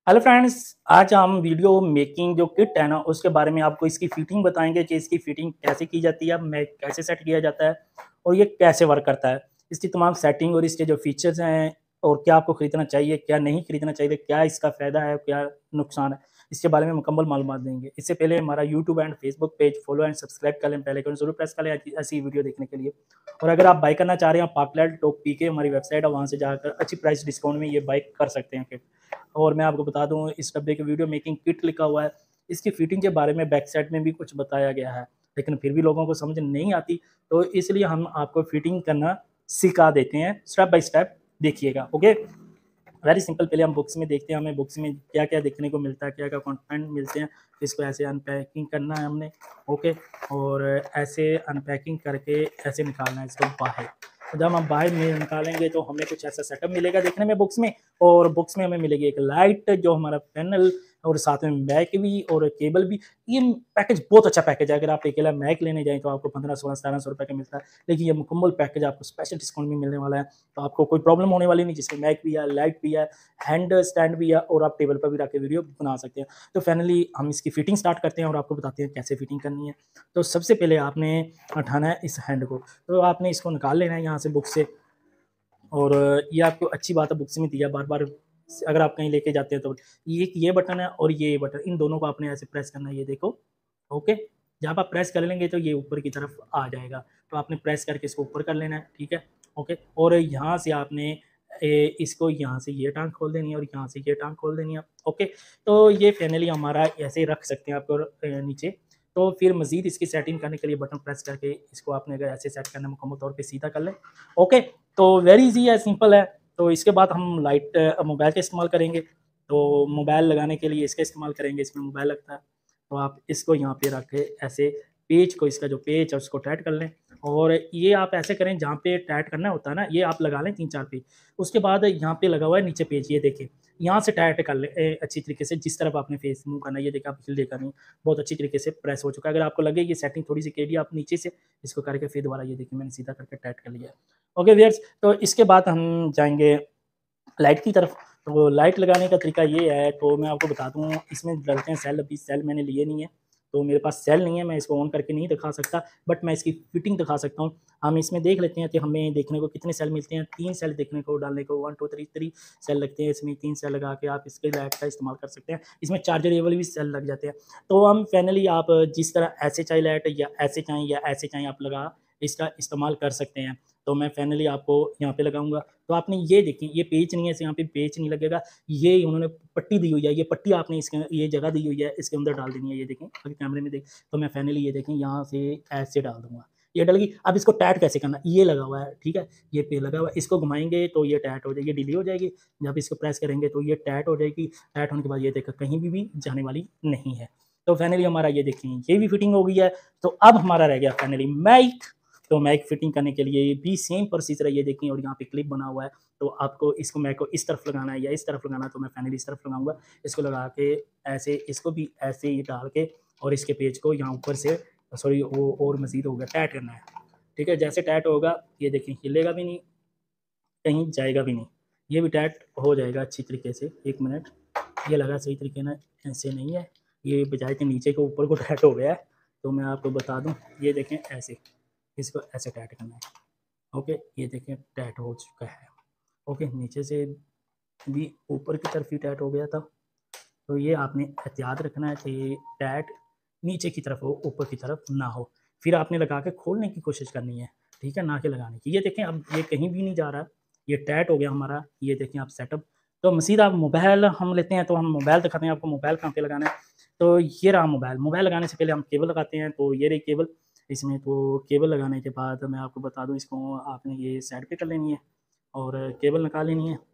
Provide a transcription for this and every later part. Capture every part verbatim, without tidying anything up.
Hello friends, आज हम video making जो किट है ना उसके बारे में आपको इसकी फिटिंग बताएंगे कि इसकी फिटिंग कैसे की जाती है, मैं कैसे सेट किया जाता है और ये कैसे वर्क करता है। इसकी तमाम सेटिंग और इसके जो फीचर्स हैं और क्या आपको खरीदना चाहिए, क्या नहीं खरीदना चाहिए, क्या इसका फ़ायदा है, क्या नुकसान है, इसके बारे में मुकम्मल मालूमात देंगे। इससे पहले हमारा YouTube and Facebook page follow and subscribe कर लें, बेल आइकन ज़रूर प्रेस कर लें ऐसी वीडियो देखने के लिए। और अगर आप बाय करना चाह रहे हैं पार्कलैंड टॉप पी के हमारी वेबसाइट है, वहाँ से जाकर अच्छी प्राइस डिस्काउंट में ये बाय कर सकते हैं किट। और मैं आपको बता दूँ इस डब्बे के वीडियो मेकिंग किट लिखा हुआ है। इसकी फिटिंग के बारे में बैक साइड में भी कुछ बताया गया है, लेकिन फिर भी लोगों को समझ नहीं आती, तो इसलिए हम आपको फिटिंग करना सिखा देते हैं स्टेप बाय स्टेप। देखिएगा, ओके। वेरी सिंपल, पहले हम बुक्स में देखते हैं हमें बुक्स में क्या-क्या देखने को मिलता है, क्या-क्या कंटेंट मिलते हैं। इसको ऐसे अनपैकिंग करना है हमने, ओके। और ऐसे अनपैकिंग करके ऐसे निकालना है इसको बाहर। तो जब हम बाहर में निकालेंगे तो हमें कुछ ऐसा सेटअप मिलेगा देखने में बुक्स में। और बुक्स में हमें मिलेगी एक लाइट, जो हमारा पैनल, और साथ में मैक भी और केबल भी। ये पैकेज बहुत अच्छा पैकेज है। अगर आप अकेला मैक लेने जाएँ तो आपको पंद्रह सोलह सतारह सौ रुपए का मिलता है, लेकिन ये मुकम्मल पैकेज आपको स्पेशल डिस्काउंट में मिलने वाला है। तो आपको कोई प्रॉब्लम होने वाली नहीं, जिसमें मैक भी है, लाइट भी है, हैंड स्टैंड भी है और आप टेबल पर भी रख के वीडियो बना सकते हैं। तो फाइनली हम इसकी फिटिंग स्टार्ट करते हैं और आपको बताते हैं कैसे फिटिंग करनी है। तो सबसे पहले आपने उठाना है इस हैंड को, तो आपने इसको निकाल लेना है यहाँ से बुक से। और ये आपको अच्छी बात है बुक्स में दिया बार-बार, अगर आप कहीं लेके जाते हैं तो ये एक ये बटन है और ये बटन, इन दोनों को आपने ऐसे प्रेस करना है, ये देखो, ओके। जब आप प्रेस कर लेंगे तो ये ऊपर की तरफ आ जाएगा, तो आपने प्रेस करके इसको ऊपर कर लेना है, ठीक है, ओके। और यहाँ से आपने ए, इसको यहाँ से ये टाँग खोल देनी है और यहाँ से ये टाँग खोल देनी है, ओके। तो ये फाइनली हमारा ऐसे रख सकते हैं आप और अ, नीचे। तो फिर मज़ीद इसकी सेटिंग करने के लिए बटन प्रेस करके इसको आपने अगर ऐसे सेट करना है मुकम्मल तौर पे सीधा कर लें, ओके। तो वेरी ईज़ी है, सिंपल है। तो इसके बाद हम लाइट मोबाइल का इस्तेमाल करेंगे। तो मोबाइल लगाने के लिए इसका इस्तेमाल करेंगे, इसमें मोबाइल लगता है। तो आप इसको यहाँ पे रख के ऐसे पेज को, इसका जो पेज है उसको टाइट कर लें। और ये आप ऐसे करें, जहाँ पे टाइट करना होता है ना, ये आप लगा लें तीन चार पेज। उसके बाद यहाँ पे लगा हुआ है नीचे पेज, ये देखें, यहाँ से टाइट कर लें ए, अच्छी तरीके से, जिस तरफ आपने फेस मूव करना है। ये देखिए, आप हिल देखा नहीं, बहुत अच्छी तरीके से प्रेस हो चुका है। अगर आपको लगे कि सेटिंग थोड़ी सी टेढ़ी, आप नीचे से इसको करके फिर दोबारा, ये देखिए मैंने सीधा करके टाइट कर लिया है। ओके व्यूअर्स, तो इसके बाद हम जाएँगे लाइट की तरफ। तो लाइट लगाने का तरीका ये है, तो मैं आपको बता दूँ, इसमें डलते हैं सेल। अभी सेल मैंने लिए नहीं है, तो मेरे पास सेल नहीं है, मैं इसको ऑन करके नहीं दिखा सकता, बट मैं इसकी फिटिंग दिखा सकता हूँ। हम इसमें देख लेते हैं कि हमें देखने को कितने सेल मिलते हैं। तीन सेल देखने को डालने को, one two three three cell लगते हैं इसमें। तीन सेल लगा के आप इसके लाइट का इस्तेमाल कर सकते हैं। इसमें चार्जरेबल भी सेल लग जाते हैं। तो हम फाइनली आप जिस तरह ऐसे चाहे लाइट, या ऐसे चाहें या ऐसे चाहें, आप लगा इसका इस्तेमाल कर सकते हैं। तो मैं फाइनली आपको यहाँ पे लगाऊँगा। तो आपने ये देखिए, ये पेच नहीं है, यहाँ पे पेच नहीं लगेगा। ये उन्होंने पट्टी दी हुई है, ये पट्टी आपने इसके ये जगह दी हुई है, इसके अंदर डाल देनी है। ये देखें, अगर कैमरे में देख, तो मैं फाइनली ये देखें यहाँ से ऐसे डाल दूँगा, ये डल गई। अब इसको टाइट कैसे करना है, ये लगा हुआ है, ठीक है, ये पे लगा हुआ है, इसको घुमाएँगे तो ये टाइट हो जाएगी, ये ढीली हो जाएगी। जब इसको प्रेस करेंगे तो ये टाइट हो जाएगी। टाइट होने के बाद ये देखो कहीं भी भी जाने वाली नहीं है। तो फाइनली हमारा ये देखिए, ये भी फिटिंग हो गई है। तो अब हमारा रह गया फाइनली माइक। तो मैक फिटिंग करने के लिए भी सेम प्रोसीजर है, ये देखिए, और यहाँ पे क्लिप बना हुआ है। तो आपको इसको मैक को इस तरफ लगाना है या इस तरफ लगाना है, तो मैं फाइनली इस तरफ लगाऊंगा। इसको लगा के ऐसे, इसको भी ऐसे ही डाल के, और इसके पेज को यहाँ ऊपर से, सॉरी वो और मज़ीद हो गया, टाइट करना है, ठीक है। जैसे टाइट होगा, ये देखिए, हिलेगा भी नहीं, कहीं जाएगा भी नहीं, ये भी टाइट हो जाएगा अच्छी तरीके से। एक मिनट, ये लगा सही तरीके ना, ऐसे नहीं है, ये बजाय के नीचे के ऊपर को टाइट हो गया है। तो मैं आपको बता दूँ, ये देखें ऐसे, इसको ऐसे टाइट करना है, ओके। ये देखें टाइट हो चुका है, ओके। नीचे से भी ऊपर की तरफ ही टाइट हो गया था। तो ये आपने एहतियात रखना है कि टाइट नीचे की तरफ हो, ऊपर की तरफ ना हो। फिर आपने लगा के खोलने की कोशिश करनी है, ठीक है, ना कि लगाने की। ये देखें, अब ये कहीं भी नहीं जा रहा, ये टाइट हो गया हमारा। ये देखें आप सेटअप। तो मज़ीद आप मोबाइल हम लेते हैं, तो हम मोबाइल दिखाते हैं आपको मोबाइल कहाँ पे लगाना है। तो ये रहा मोबाइल। मोबाइल लगाने से पहले हम केबल लगाते हैं, तो ये रही केबल इसमें। तो केबल लगाने के बाद मैं आपको बता दूँ, इसको आपने ये साइड पे कर लेनी है और केबल निकाल लेनी है।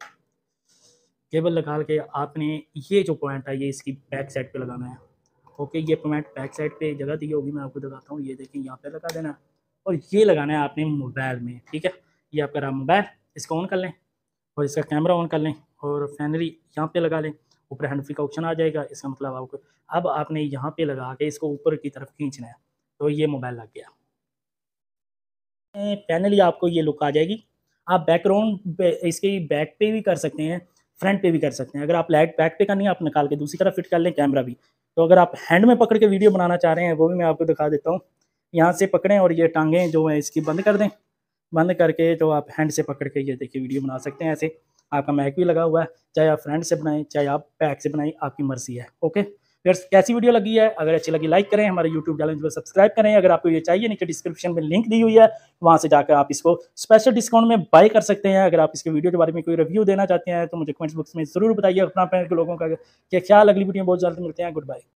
केबल निकाल के आपने ये जो पॉइंट है, ये इसकी बैक साइड पे लगाना है, ओके। ये पॉइंट बैक साइड पे जगह दी होगी, मैं आपको दिखाता हूँ। ये देखिए, यहाँ पे लगा देना है और ये लगाना है आपने मोबाइल में, ठीक है। ये आपका रहा मोबाइल। इसको ऑन कर लें और इसका कैमरा ऑन कर लें और फाइनली यहाँ पे लगा लें। ऊपर हैंड फ्री का ऑप्शन आ जाएगा, इसका मतलब आपको अब आपने यहाँ पे लगा के इसको ऊपर की तरफ खींचना है। तो ये मोबाइल लग गया। फाइनली आपको ये लुक आ जाएगी। आप बैकग्राउंड पे इसके बैक पे भी कर सकते हैं। फ्रंट पे भी कर सकते हैं। अगर आप लाइट बैक पे करनी है, आप निकाल के दूसरी तरफ फिट कर लें, कैमरा भी। तो अगर आप हैंड में पकड़ के वीडियो बनाना चाह रहे हैं, वो भी मैं आपको दिखा देता हूँ। यहाँ से पकड़ें और ये टांगें जो है इसकी बंद कर दें। बंद करके तो आप हैंड से पकड़ के ये देखिए वीडियो बना सकते हैं ऐसे। आपका मैक भी लगा हुआ है, चाहे आप फ्रंट से बनाएं, चाहे आप बैक से बनाएं, आपकी मर्जी है। ओके फ्रेंड्स, कैसी वीडियो लगी है? अगर अच्छी लगी लाइक करें, हमारे यूट्यूब चैनल को सब्सक्राइब करें। अगर आपको ये चाहिए, नीचे डिस्क्रिप्शन में लिंक दी हुई है, वहाँ से जाकर आप इसको स्पेशल डिस्काउंट में बाय कर सकते हैं। अगर आप इसके वीडियो के बारे में कोई रिव्यू देना चाहते हैं तो मुझे कमेंट्स बॉक्स में ज़रूर बताइए अपना अपने लोगों का क्या ख्याल। अगली वीडियो में बहुत जल्द मिलते हैं। Good bye.